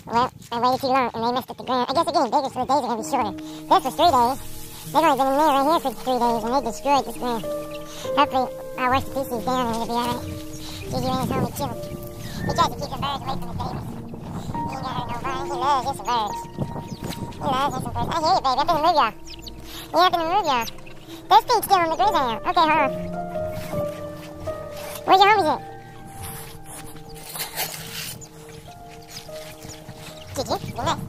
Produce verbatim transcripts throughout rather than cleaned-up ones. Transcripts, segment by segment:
Well, I waited too long and they messed up the ground. I guess they're getting bigger, so the days are going to be shorter. This was three days. They've only been in there right here for three days and they destroyed this ground. Hopefully, our worst P C's down and it'll be alright. Gigi ran his home and chilled. He tries to keep the birds away from the babies. He ain't got hurt no birds. He loves just some birds. He loves just some birds. I hear you, baby. I'm finna move y'all. Yeah, I'm finna move y'all. There's Pete still on the grizzly out. Okay, hold on. Where's your homies at? Gigi, you're nice.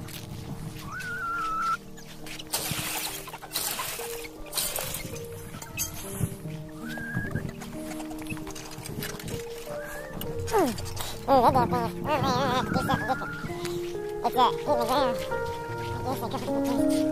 Ooh, that damn thing is, oh man, I'm gonna have to do something different. It's uh, hitting the ground. I guess I covered it with this.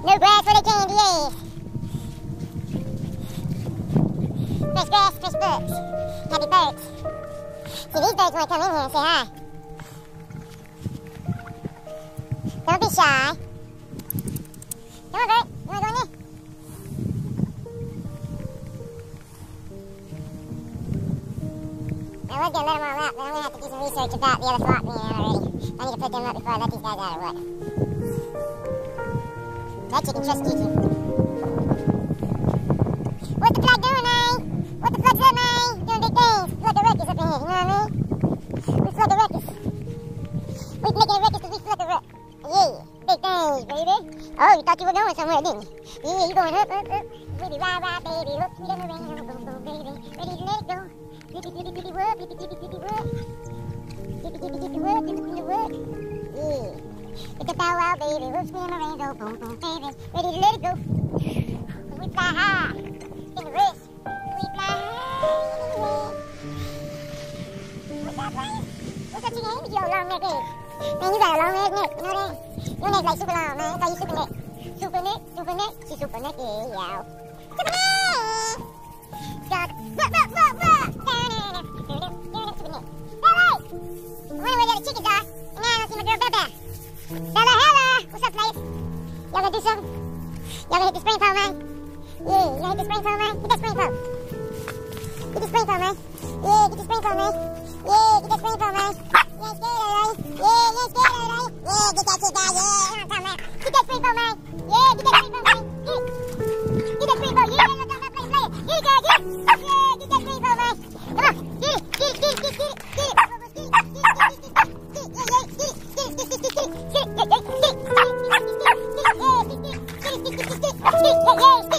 No grass for the candy ass. Fresh grass, fresh bugs. Happy birds. See, these birds want to come in here and say hi. Don't be shy. Come on, bird. You want to go in there? I was going to let them all out, but I'm going to have to do some research about the other flock being out already. I need to put them up before I let these guys out of work. That chicken trusts Kiki. What the flag doing, man? What the flag's up, man? Doing big things. Flood the ruckus up in here, you know what I mean? We flood the ruckus. We making a ruckus because we flood the ruckus. Yeah, big things, baby. Oh, you thought you were going somewhere, didn't you? Yeah, you going up, up, up. Baby, ride, ride, baby. Look, we done the rain, boom, boom, baby. Ready to let it go. Flippy, flippy, flippy, whoop, flippy, flippy, flippy, whoop. Flippy, flippy, flippy, whoop, flippy, flippy, whoop. Yeah. It's a bow wow, baby. Whoops, we in the rain, go, boom, boom, baby. Ready to let it go. We fly high. In the wrist. We fly high. What's up, Brian? What's up to your hand with your long neck is? Man, you got a long ass neck, you know that? Your neck's like super long, man. That's how you super neck. Super neck, super neck. She super neck, yeah, yeah. Super neck! Stop. Look, look, look, look! Down there, down there, down there, super neck. Hey, wait! I wonder where the other chickens are. And now I don't see my girl Bella. Bella, Hella! What's up, ladies? Y'all gonna do something? Y'all gonna hit the spring pole, man? Yeah, you gonna hit the spring pole, man? Get that spring pole. Get the spring pole, man. Yeah, get the spring pole, man. Yeah, get that spring pole, man. You ain't scared of it, right? Yeah, you ain't scared of it, right? Yeah, get that shit down, yeah. You know what I'm talking about. Get that spring pole, man. Yeah, get that spring pole, man. Get it. Get that spring pole. Yeah, let's go, let's play, play it. Get it, girl, get it. Yeah, get that spring pole, man. Come on. Get it, get it, get it, get it, get it. Get it. Get it, get it, get it, get it.